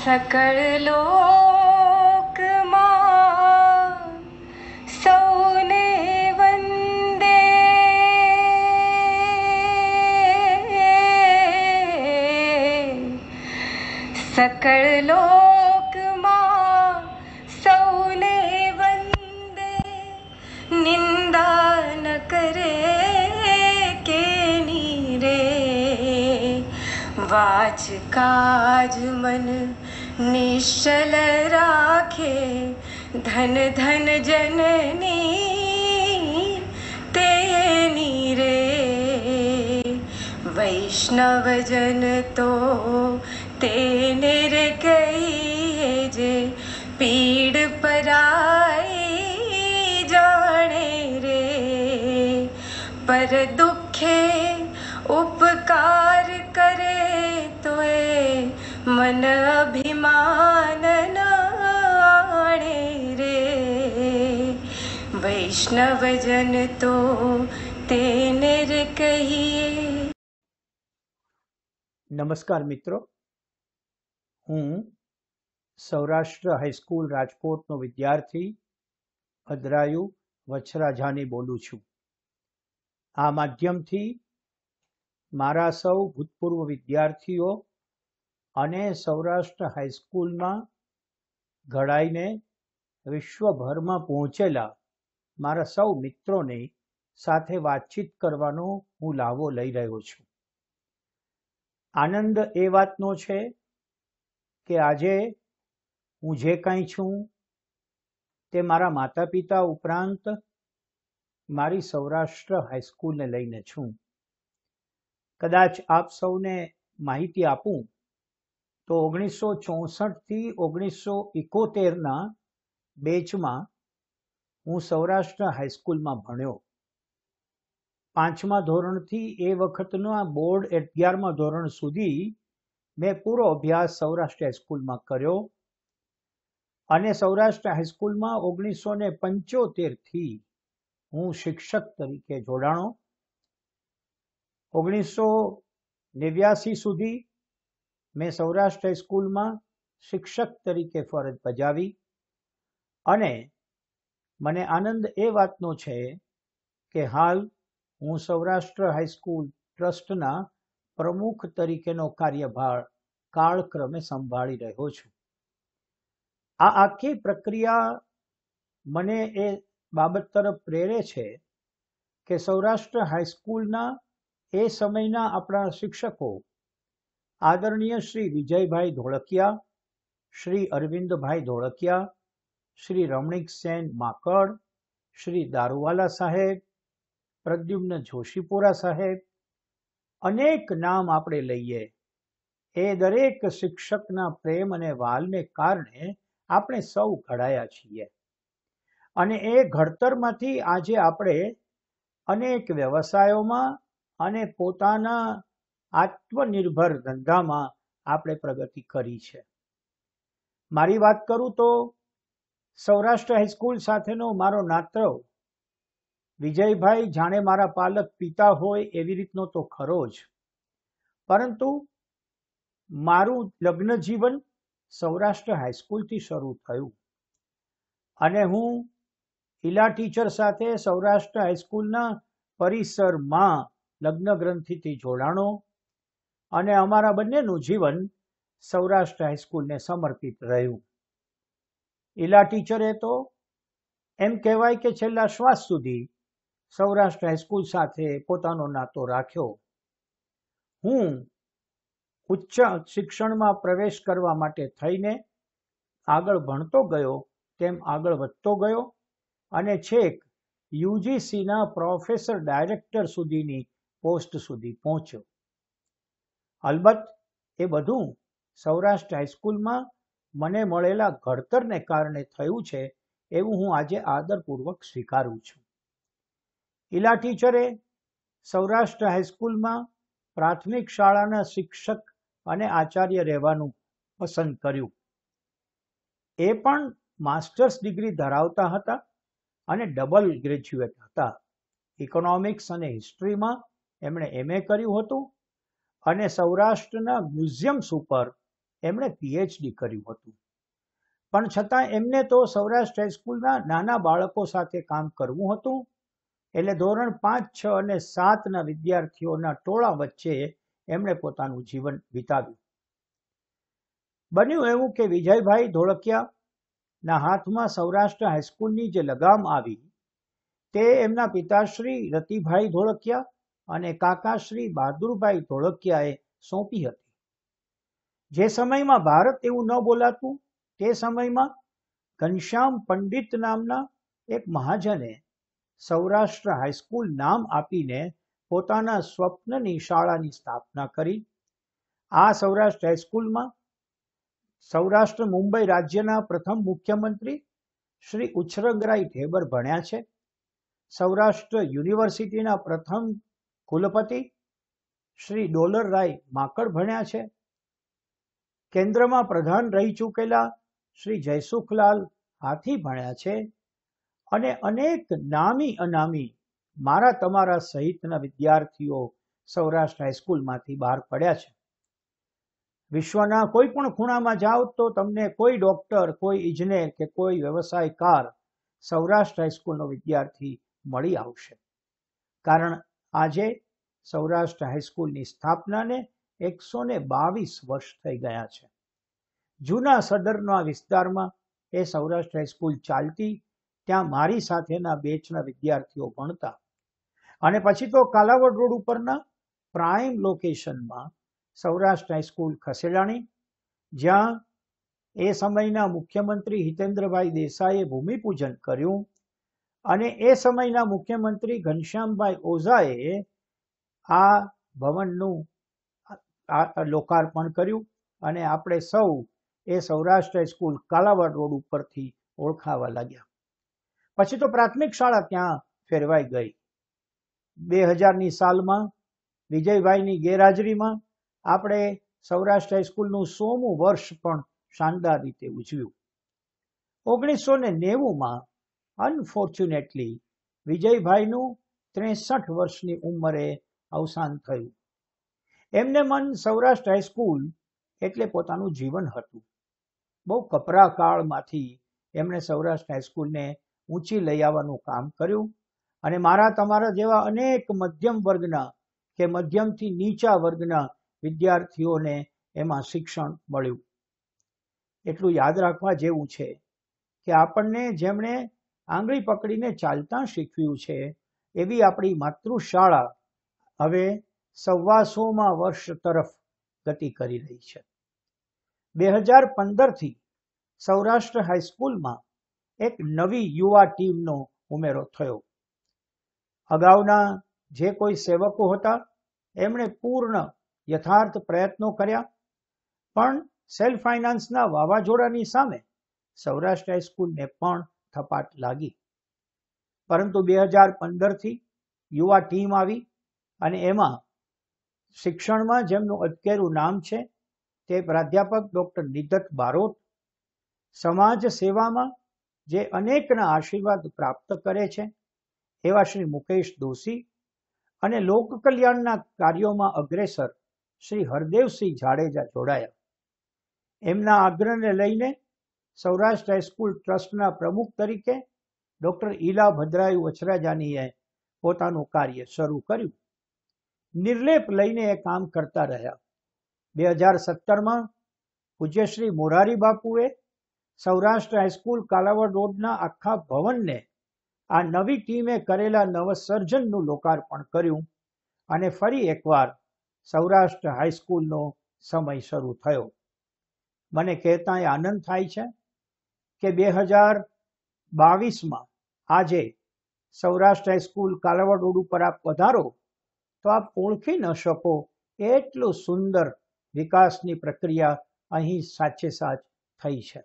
सकळ લોકમાં સૌને વંદે, सकळ લોકમાં સૌને વંદે, નિંદા ન કરે કેની રે, વાચ કાજ મન નિશ્ચલ રાખે, ધન ધન જનની તેની રે, વૈષ્ણવજન તો તેને રે કહીએ જે, પીડ પરાઈ જાણે રે, પર દુઃખે ઉપકાર કરે તો એ મન અભિમાન નાણે રે, વૈષ્ણવજન તો તેને રે કહીએ. નમસ્કાર મિત્રો, હું સૌરાષ્ટ્ર હાઈસ્કૂલ રાજકોટનો વિદ્યાર્થી અદરાયુ વછરાજાની બોલું છું. આ માધ્યમથી મારા સૌ ભૂતપૂર્વ વિદ્યાર્થીઓ અને સૌરાષ્ટ્ર હાઈસ્કૂલમાં ઘડાઈને વિશ્વભરમાં પહોંચેલા મારા સૌ મિત્રોને સાથે વાતચીત કરવાનો હું લાવો લઈ રહ્યો છું. આનંદ એ વાતનો છે કે આજે હું જે કાંઈ છું તે મારા માતા પિતા ઉપરાંત મારી સૌરાષ્ટ્ર હાઈસ્કૂલને લઈને છું. કદાચ આપ સૌને માહિતી આપું તો 1964 થી 1971ના બેચમાં હું સૌરાષ્ટ્ર હાઈસ્કૂલમાં ભણ્યો. 5મા ધોરણથી એ વખતના બોર્ડ 11મા ધોરણ સુધી મેં પૂરો અભ્યાસ સૌરાષ્ટ્ર હાઈસ્કૂલમાં કર્યો અને સૌરાષ્ટ્ર હાઈસ્કૂલમાં 1975થી હું શિક્ષક તરીકે જોડાણો. 1989 સુધી મેં સૌરાષ્ટ્ર હાઈસ્કૂલમાં શિક્ષક તરીકે ફરજ બજાવી અને મને આનંદ એ વાતનો છે કે હાલ હું સૌરાષ્ટ્ર હાઈસ્કૂલ ટ્રસ્ટના પ્રમુખ તરીકેનો કાર્યભાર કાળક્રમે સંભાળી રહ્યો છું. આ આખી પ્રક્રિયા મને એ બાબત તરફ પ્રેરે છે કે સૌરાષ્ટ્ર હાઈસ્કૂલના એ સમયના આપણા શિક્ષકો આદરણીય શ્રી વિજયભાઈ ધોળકિયા, શ્રી અરવિંદભાઈ ધોળકિયા, શ્રી રમણીક સેન માકડ, શ્રી દારૂવાલા સાહેબ, પ્રદ્યુમ્ન જોશીપુરા સાહેબ, અનેક નામ આપણે લઈએ, એ દરેક શિક્ષકના પ્રેમ અને વાલને કારણે આપણે સૌ ઘડાયા છીએ અને એ ઘડતરમાંથી આજે આપણે અનેક વ્યવસાયોમાં અને પોતાના આત્મનિર્ભર ધંધામાં આપણે પ્રગતિ કરી છે. મારી વાત કરું તો સૌરાષ્ટ્ર હાઈસ્કૂલ સાથેનો મારો નાતો વિજયભાઈ જાણે મારા પાલક પિતા હોય એવી રીતનો તો ખરો જ, પરંતુ મારું લગ્ન જીવન સૌરાષ્ટ્ર હાઈસ્કૂલથી શરૂ થયું અને હું ઈલા ટીચર સાથે સૌરાષ્ટ્ર હાઈસ્કૂલના પરિસરમાં લગ્ન ગ્રંથિથી જોડાણો અને અમારા બંનેનું જીવન સૌરાષ્ટ્ર હાઈસ્કૂલને સમર્પિત રહ્યું. ઈલા ટીચરે તો એમ કહેવાય કે છેલ્લા શ્વાસ સુધી સૌરાષ્ટ્ર હાઈસ્કૂલ સાથે પોતાનો નાતો રાખ્યો. હું ઉચ્ચ શિક્ષણમાં પ્રવેશ કરવા માટે થઈને આગળ ભણતો ગયો તેમ આગળ વધતો ગયો અને છેક યુજીસીના પ્રોફેસર ડાયરેક્ટર સુધીની પોસ્ટ સુધી પહોંચ્યો. અલબત્ત એ બધું સૌરાષ્ટ્ર હાઈસ્કૂલમાં મને મળેલા ઘડતરને કારણે થયું છે એવું હું આજે આદરપૂર્વક સ્વીકારું છું. ઈલા ટીચરે સૌરાષ્ટ્ર હાઈસ્કૂલમાં પ્રાથમિક શાળાના શિક્ષક અને આચાર્ય રહેવાનું પસંદ કર્યું. એ પણ માસ્ટર્સ ડિગ્રી ધરાવતા હતા અને ડબલ ગ્રેજ્યુએટ હતા. ઇકોનોમિક્સ અને હિસ્ટ્રીમાં એમણે MA કર્યું હતું અને સૌરાષ્ટ્રના મ્યુઝિયમ્સ ઉપર એમણે પીએચડી કર્યું હતું. પણ છતાં એમને તો સૌરાષ્ટ્ર હાઈસ્કૂલના નાના બાળકો સાથે કામ કરવું હતું, એટલે ધોરણ 5, 6 અને 7ના વિદ્યાર્થીઓના ટોળા વચ્ચે એમણે પોતાનું જીવન વિતાવ્યું. બન્યું એવું કે વિજયભાઈ ધોળકિયાના હાથમાં સૌરાષ્ટ્ર હાઈસ્કૂલની જે લગામ આવી તે એમના પિતાશ્રી રતિભાઈ ધોળકિયા અને કાકાશ્રી બહાદુરભાઈ ધોળકિયાએ સોંપી હતી. જે સમયમાં ભારત એવું ન બોલાતું તે સમયમાં ઘનશ્યામ પંડિત નામના એક મહાજને સૌરાષ્ટ્ર હાઈસ્કૂલ નામ આપીને પોતાના સ્વપ્નની શાળાની સ્થાપના કરી. આ સૌરાષ્ટ્ર હાઈસ્કૂલમાં સૌરાષ્ટ્ર મુંબઈ રાજ્યના પ્રથમ મુખ્યમંત્રી શ્રી ઉછરંગરાય ઢેબર ભણ્યા છે. સૌરાષ્ટ્ર યુનિવર્સિટીના પ્રથમ કુલપતિ શ્રી ડોલરરાય માકડ ભણ્યા છે. કેન્દ્રમાં પ્રધાન રહી ચૂકેલા શ્રી જયસુખલાલ હાથી ભણ્યા છે. અને અનેક નામી અનામી મારા તમારા સહિતના વિદ્યાર્થીઓ સૌરાષ્ટ્ર હાઈસ્કૂલમાંથી બહાર પડ્યા છે. વિશ્વના કોઈ પણ ખૂણામાં જાઓ તો તમને કોઈ ડોક્ટર, કોઈ ઇજનેર કે કોઈ વ્યવસાયકાર સૌરાષ્ટ્ર હાઈસ્કૂલનો વિદ્યાર્થી મળી આવશે. કારણ આજે સૌરાષ્ટ્ર હાઈસ્કૂલની સ્થાપનાને 122 વર્ષ થઈ ગયા છે. જૂના સદરના વિસ્તારમાં એ સૌરાષ્ટ્ર હાઈસ્કૂલ ચાલતી, ત્યાં મારી સાથેના બેચના વિદ્યાર્થીઓ ભણતા. અને પછી તો કાલાવડ રોડ ઉપરના પ્રાઇમ લોકેશનમાં સૌરાષ્ટ્ર હાઈસ્કૂલ ખસેડાણી, જ્યાં એ સમયના મુખ્યમંત્રી હિતેન્દ્રભાઈ દેસાઈએ ભૂમિપૂજન કર્યું અને એ સમયના મુખ્યમંત્રી ઘનશ્યામભાઈ ઓઝાએ આ ભવનનું લોકાર્પણ કર્યું અને આપણે સૌ એ સૌરાષ્ટ્ર હાઈસ્કૂલ કાલાવડ રોડ ઉપરથી ઓળખાવા લાગ્યા. પછી તો પ્રાથમિક શાળા ત્યાં ફેરવાઈ ગઈ. 2000ની સાલમાં વિજયભાઈની ગેરહાજરીમાં આપણે સૌરાષ્ટ્ર હાઈસ્કૂલનું 100મું વર્ષ પણ શાનદાર રીતે ઉજવ્યું. 1990માં અનફોર્ચ્યુનેટલી વિજયભાઈનું 63 વર્ષની ઉંમરે અવસાન થયું. એમને મન સૌરાષ્ટ્ર હાઈસ્કૂલ એટલે પોતાનું જીવન હતું. બહુ કપરા કાળમાંથી એમણે સૌરાષ્ટ્ર હાઈસ્કૂલને ઊંચી લઈ આવવાનું કામ કર્યું અને મારા તમારા જેવા અનેક મધ્યમ વર્ગના કે મધ્યમથી નીચા વર્ગના વિદ્યાર્થીઓને એમાં શિક્ષણ મળ્યું. એટલું યાદ રાખવા જેવું છે કે આપણને જેમણે આંગળી પકડીને ચાલતા શીખવ્યું છે એવી આપણી માતૃશાળા હવે 125મા વર્ષ તરફ ગતિ કરી રહી છે. 2015થી સૌરાષ્ટ્ર હાઈસ્કૂલમાં એક નવી યુવા ટીમનો ઉમેરો થયો. અગાઉના જે કોઈ સેવકો હતા એમણે પૂર્ણ યથાર્થ પ્રયત્નો કર્યા, પણ સેલ્ફ ફાઇનાન્સના વાવાઝોડાની સામે સૌરાષ્ટ્ર હાઈસ્કૂલને પણ થપાટ લાગી. પરંતુ 2015થી યુવા ટીમ આવી અને એમાં શિક્ષણમાં જેમનું અટકેરું નામ છે તે પ્રાધ્યાપક ડૉક્ટર નિદત બારોટ, સમાજ સેવામાં જે અનેકના આશીર્વાદ પ્રાપ્ત કરે છે એવા શ્રી મુકેશ દોશી અને લોક કલ્યાણના કાર્યોમાં અગ્રેસર શ્રી હરદેવસિંહ જાડેજા જોડાયા. એમના આગ્રહને લઈને સૌરાષ્ટ્ર હાઈસ્કૂલ ટ્રસ્ટના પ્રમુખ તરીકે ડૉક્ટર ઈલા ભદ્રાયુ વછરાજાનીએ પોતાનું કાર્ય શરૂ કર્યું. નિર્લેપ લઈને એ કામ કરતા રહ્યા. 2017માં પૂજ્ય શ્રી મોરારી બાપુએ સૌરાષ્ટ્ર હાઈસ્કૂલ કાલાવડ રોડના આખા ભવનને આ નવી ટીમે કરેલા નવસર્જનનું લોકાર્પણ કર્યું અને ફરી એકવાર સૌરાષ્ટ્ર હાઈસ્કૂલનો સમય શરૂ થયો. મને કહેતા આનંદ થાય છે કે 2022માં આજે સૌરાષ્ટ્ર હાઈસ્કૂલ કાલાવડ રોડ ઉપર આપ પધારો તો આપ ઓળખી ન શકો એટલું સુંદર વિકાસની પ્રક્રિયા અહીં સાચે સાચ થઈ છે.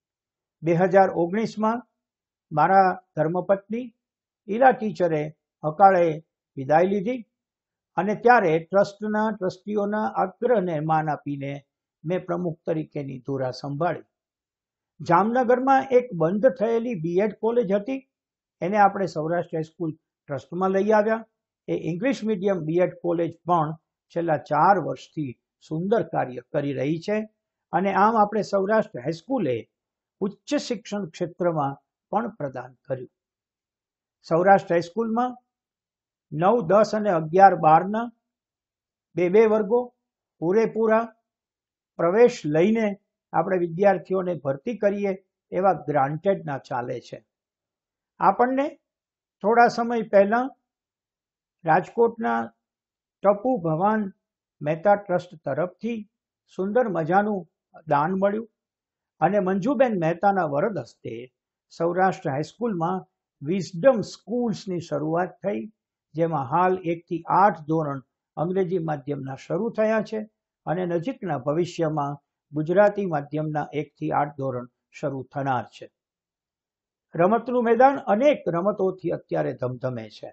2019માં મારા ધર્મપત્ની ઈલા ટીચરે અકાળે વિદાય લીધી અને ત્યારે ટ્રસ્ટના ટ્રસ્ટીઓના આગ્રહને માન આપીને મેં પ્રમુખ તરીકેની ધુરા સંભાળી. જામનગરમાં એક બંધ થયેલી બીએડ કોલેજ હતી, એને આપણે સૌરાષ્ટ્ર હાઈસ્કૂલ ટ્રસ્ટમાં લઈ આવ્યા. એ ઇંગ્લિશ મીડિયમ બીએડ કોલેજ પણ છેલ્લા 4 વર્ષથી સુંદર કાર્ય કરી રહી છે અને આમ આપણે સૌરાષ્ટ્ર હાઈસ્કૂલે ઉચ્ચ શિક્ષણ ક્ષેત્રમાં પણ પ્રદાન કર્યું. સૌરાષ્ટ્ર હાઈસ્કૂલમાં 9, 10 અને 11, 12ના 2 વર્ગો પૂરેપૂરા પ્રવેશ લઈને આપણે વિદ્યાર્થીઓને ભરતી કરીએ એવા ગ્રાન્ટેડના ચાલે છે. આપણને થોડા સમય પહેલા રાજકોટના ટપુ ભવાન મહેતા ટ્રસ્ટ તરફથી સુંદર મજાનું દાન મળ્યું અને મંજુબેન મહેતાના વરદ હસ્તે સૌરાષ્ટ્ર હાઈસ્કૂલમાં વિઝડમ સ્કૂલ્સની શરૂઆત થઈ, જેમાં હાલ 1 થી 8 ધોરણ અંગ્રેજી માધ્યમના શરૂ થયા છે અને નજીકના ભવિષ્યમાં ગુજરાતી માધ્યમના 1 થી 8 ધોરણ શરૂ થનાર છે. રમતનું મેદાન અનેક રમતોથી અત્યારે ધમધમે છે.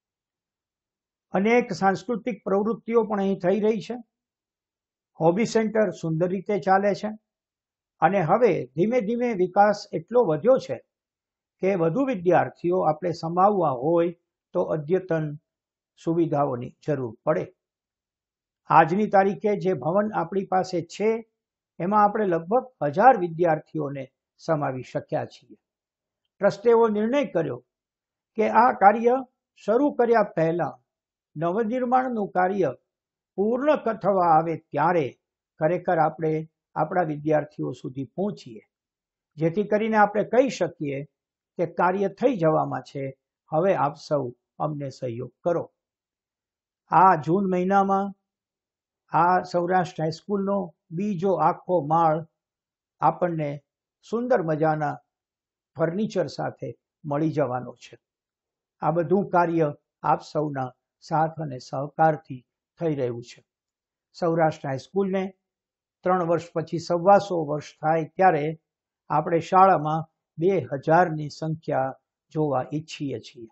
અનેક સાંસ્કૃતિક પ્રવૃત્તિઓ પણ અહીં થઈ રહી છે. હોબી સેન્ટર સુંદર રીતે ચાલે છે અને હવે ધીમે ધીમે વિકાસ એટલો વધ્યો છે કે વધુ વિદ્યાર્થીઓ આપણે સમાવવા હોય તો અદ્યતન સુવિધાઓની જરૂર પડે. આજની તારીખે જે ભવન આપણી પાસે છે એમાં આપણે લગભગ 1000 વિદ્યાર્થીઓને સમાવી શક્યા છીએ. ટ્રસ્ટે એવો નિર્ણય કર્યો કે આ કાર્ય શરૂ કર્યા પહેલા નવનિર્માણનું કાર્ય પૂર્ણ થવા આવે ત્યારે ખરેખર આપણે આપણા વિદ્યાર્થીઓ સુધી પહોંચીએ, જેથી કરીને આપણે કહી શકીએ કે કાર્ય થઈ જવામાં છે, હવે આપ સૌ અમને સહયોગ કરો. આ જૂન મહિનામાં આ સૌરાષ્ટ્ર હાઈસ્કૂલનો બીજો આખો માળ આપણને સુંદર મજાના ફર્નિચર સાથે મળી જવાનો છે. આ બધું કાર્ય આપ સૌના સાથ અને સહકારથી થઈ રહ્યું છે. સૌરાષ્ટ્ર હાઈસ્કૂલને 3 વર્ષ પછી 125 વર્ષ થાય ત્યારે આપણે શાળામાં 2000ની સંખ્યા જોવા ઈચ્છીએ છીએ.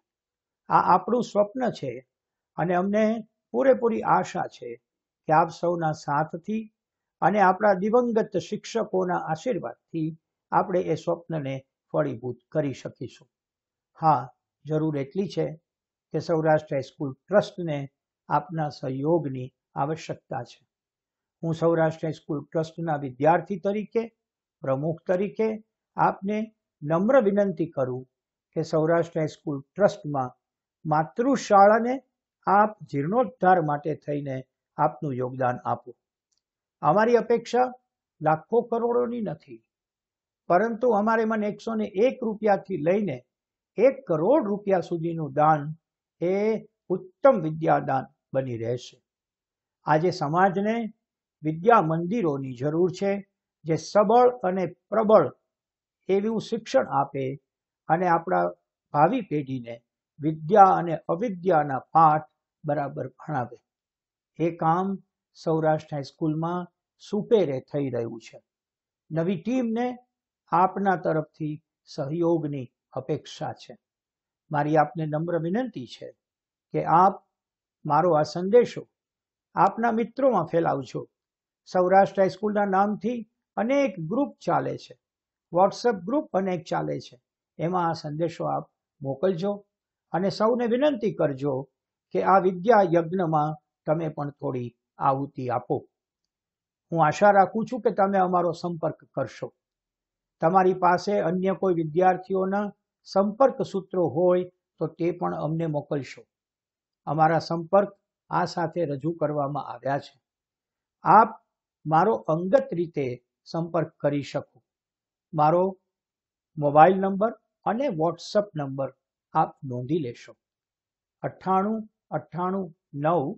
આ આપણું સ્વપ્ન છે અને અમને પૂરેપૂરી આશા છે કે આપ સૌના સાથથી અને આપણા દિવંગત શિક્ષકોના આશીર્વાદથી આપણે એ સ્વપ્નને ફળીભૂત કરી શકીશું. હા, જરૂર એટલી છે કે સૌરાષ્ટ્ર હાઈસ્કૂલ ટ્રસ્ટને આપના સહયોગની આવશ્યકતા છે. હું સૌરાષ્ટ્ર હાઈસ્કૂલ ટ્રસ્ટના વિદ્યાર્થી તરીકે, પ્રમુખ તરીકે આપને નમ્ર વિનંતી કરું કે સૌરાષ્ટ્ર હાઈસ્કૂલ ટ્રસ્ટમાં માતૃશાળાને આપ જીર્ણોદ્ધાર માટે થઈને આપનું યોગદાન આપો. અમારી અપેક્ષા લાખો કરોડોની નથી, પરંતુ અમારે મને 101 રૂપિયાથી લઈને 1 કરોડ રૂપિયા સુધીનું દાન એ ઉત્તમ વિદ્યાદાન બની રહેશે. આજે સમાજને વિદ્યા મંદિરોની જરૂર છે, જે સબળ અને પ્રબળ એવું શિક્ષણ આપે અને આપણા ભાવિ પેઢીને વિદ્યા અને અવિદ્યાના પાઠ બરાબર ભણાવે. એ કામ સૌરાષ્ટ્ર હાઈસ્કૂલમાં સુપેરે થઈ રહ્યું છે. નવી ટીમને આપના તરફથી સહયોગની અપેક્ષા છે. મારી આપને નમ્ર વિનંતી છે કે આપ મારો આ સંદેશો આપના મિત્રોમાં ફેલાવજો. સૌરાષ્ટ્ર હાઈસ્કૂલના નામથી અનેક ગ્રુપ ચાલે છે, વોટ્સએપ ગ્રુપ અનેક ચાલે છે, એમાં આ સંદેશો આપ મોકલજો અને સૌને વિનંતી કરજો કે આ વિદ્યા યજ્ઞમાં તમે પણ થોડી આહુતિ આપો. હું આશા રાખું છું કે તમે અમારો સંપર્ક કરશો. તમારી પાસે અન્ય કોઈ વિદ્યાર્થીઓના સંપર્ક સૂત્રો હોય તો તે પણ અમને મોકલશો. અમારા સંપર્ક આ સાથે રજૂ કરવામાં આવ્યા છે. આપ મારો અંગત રીતે સંપર્ક કરી શકો. મારો મોબાઈલ નંબર અને વોટ્સઅપ નંબર આપ નોંધી લેશો. 98 98 9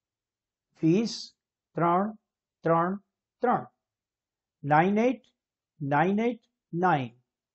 20 3 3 3 98 98 9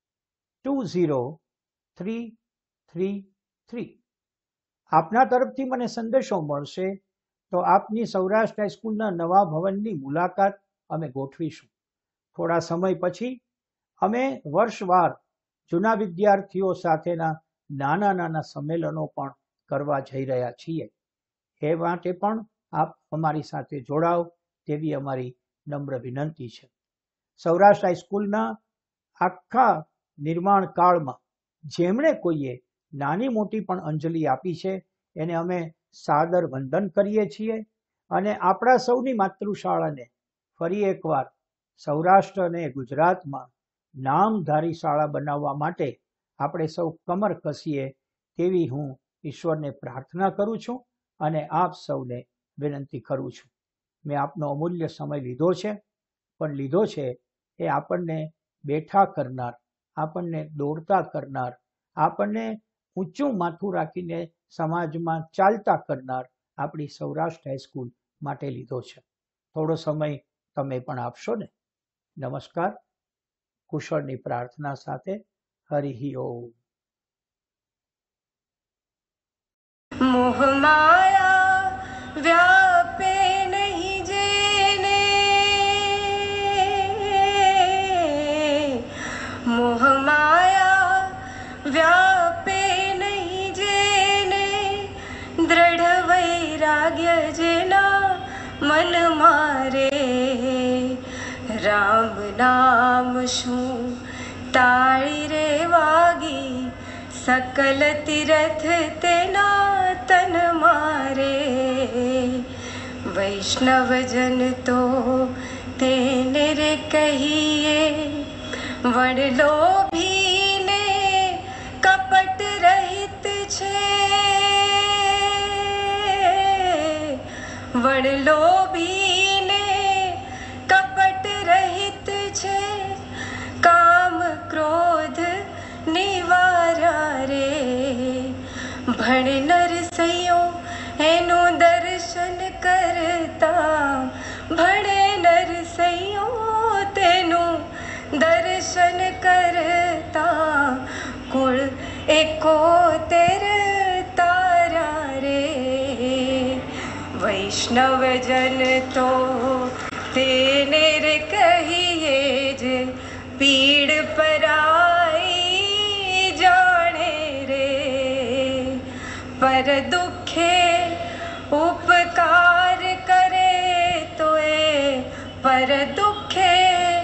20 3 3 3. આપના તરફથી મને સંદેશો મળશે તો આપની સૌરાષ્ટ્ર હાઈસ્કૂલના નવા ભવનની મુલાકાત અમે ગોઠવીશું. થોડા સમય પછી અમે વર્ષવાર જૂના વિદ્યાર્થીઓ સાથેના નાના નાના સંમેલનો પણ કરવા જઈ રહ્યા છીએ. એ માટે પણ આપ અમારી સાથે જોડાઓ તેવી અમારી નમ્ર વિનંતી છે. સૌરાષ્ટ્ર હાઈસ્કૂલના આખા નિર્માણ કાળમાં જેમણે કોઈએ નાની મોટી પણ અંજલિ આપી છે એને અમે સાદર વંદન કરીએ છીએ અને આપણા સૌની માતૃશાળાને ફરી એકવાર સૌરાષ્ટ્ર અને ગુજરાતમાં નામધારી શાળા બનાવવા માટે આપણે સૌ કમર કસીએ તેવી હું ઈશ્વરને પ્રાર્થના કરું છું અને આપ સૌને વિનંતી કરું છું. મેં આપનો અમૂલ્ય સમય લીધો છે, પણ લીધો છે એ આપણને બેઠા કરનાર, આપણને દોડતા કરનાર, આપણને ઊંચું માથું રાખીને સમાજમાં ચાલતા કરનાર આપણી સૌરાષ્ટ્ર હાઈસ્કૂલ માટે લીધો છે. થોડો સમય તમે પણ આપશો ને? નમસ્કાર. કુશળની પ્રાર્થના સાથે. હરિ ઓમ. મોહમાયા વ્યાપે નહીં જેને, મોહમાયા વ્યાપે નહીં જેને, દ્રઢ વૈરાગ્ય જેના મન મારે, રામ નામ શું તાળી રે વાગી, सकल तीरथ तेना तन मारे, वैष्णव जन तो तेने रे कहिए, वडलो भीने कपट रहित छे, वडलो भीने कपट रहित छे, काम क्रोध निवारा रे, भण नरसैयो एનું દર્શન કરતા, ભણે નરસૈયો તેનું દર્શન કરતા, કુળ 71 તારા રે, વૈષ્ણવજન તો તેને રે કહીએ જે, પીડ પરાઈ જાણે રે, પર દુખે ઉપકાર કરે તો એ, પર દુખે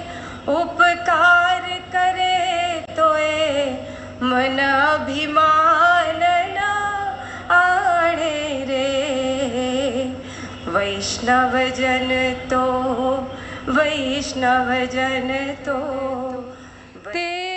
ઉપકાર કરે તો એ, મન અભિમાન ના આણે રે, વૈષ્ણવજન તો, વૈષ્ણવજન તો તે